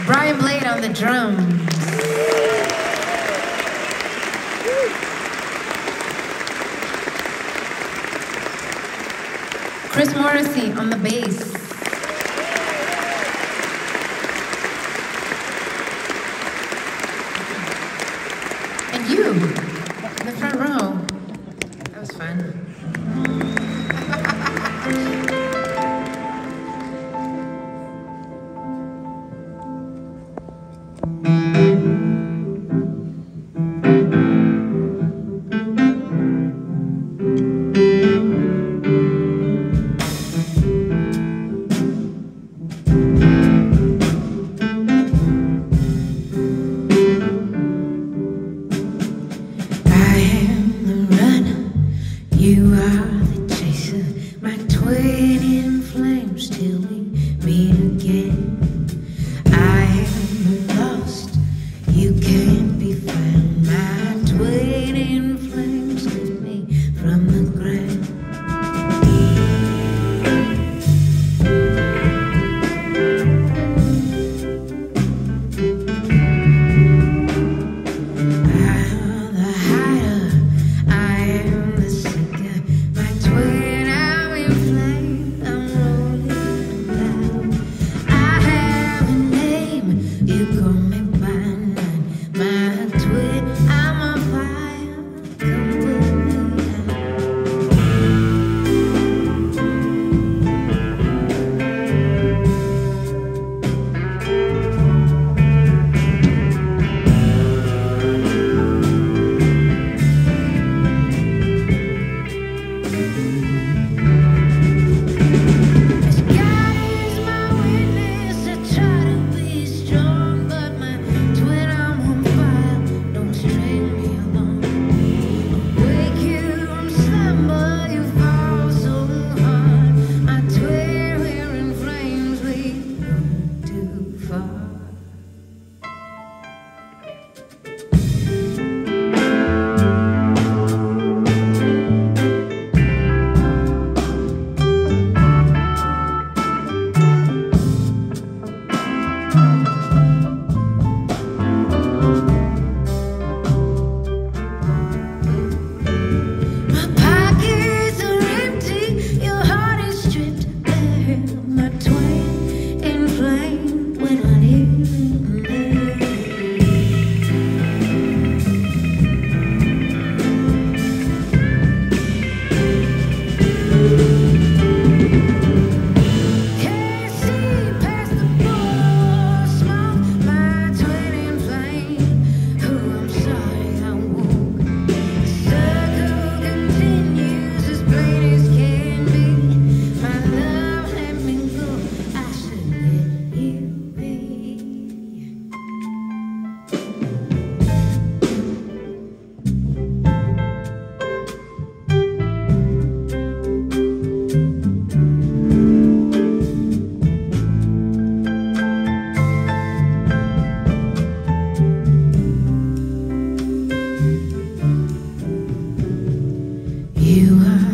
On the drums. Chris Morrissey on the bass. And you in the front row. That was fun. You are the chaser, my twin in flames till we meet again. I am lost, you can't be found. My twin in flames lift me from the ground. You are